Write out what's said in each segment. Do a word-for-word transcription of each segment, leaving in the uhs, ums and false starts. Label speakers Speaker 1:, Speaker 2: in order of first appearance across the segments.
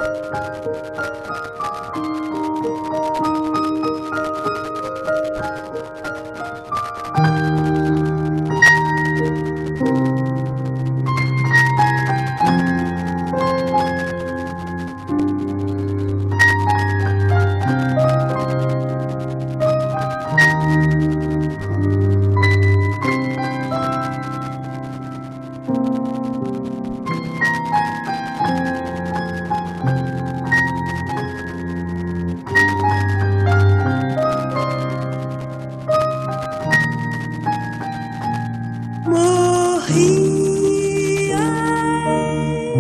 Speaker 1: Morri, ai,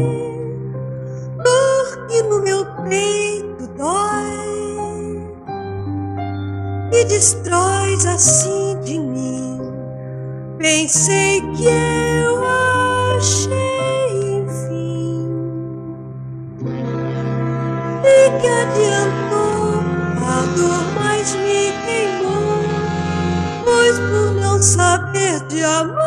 Speaker 1: porque no meu peito dói e destróis assim de mim. Pensei que eu achei, enfim, e que adiantou, a dor mais me queimou, pois por não saber de amor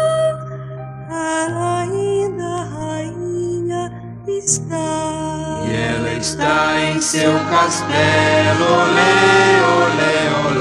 Speaker 1: ainda rainha está.
Speaker 2: E ela está em seu castelo, olê, olê,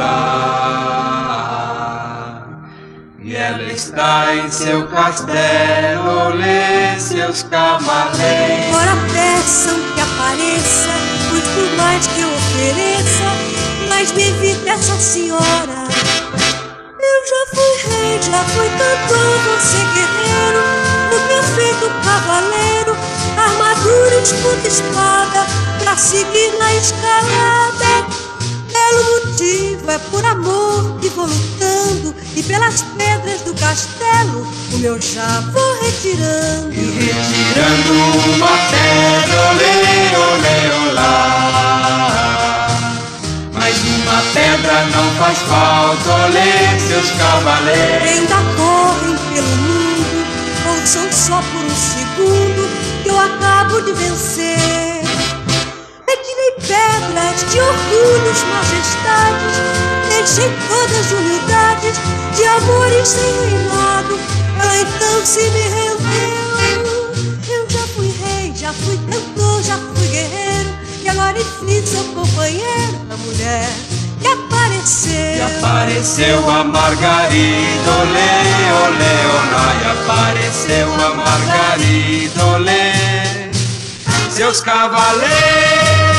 Speaker 2: olá. E ela está em seu castelo, olê, seus cavaleiros.
Speaker 1: Ora peçam que apareça, pois por mais que eu ofereça, mais me evita essa senhora. Eu já fui rei, já fui cantor, vou ser guerreiro, o perfeito cavaleiro, armadura, escudo, espada, pra seguir na escalada. Pelo motivo é por amor que vou lutando, e pelas pedras do castelo o meu já vou retirando.
Speaker 2: E retirando uma pedra, olê, olê, olá. Mas uma pedra não faz falta, olê, seus cavaleiros.
Speaker 1: Ainda correm pelo mundo, ou são só por um segundo que eu acabo de vencer. Retirei pedras de orgulhos, majestades, deixei todas de humildades, de amores sem reinado. Ela então se me rendeu. Eu já fui rei, já fui cantor, já fui guerreiro, e agora enfim sou companheiro da mulher que apareceu.
Speaker 2: E apareceu a Margarida, olê, olê, olá. E apareceu a Margarida, olê, seus cavaleiros.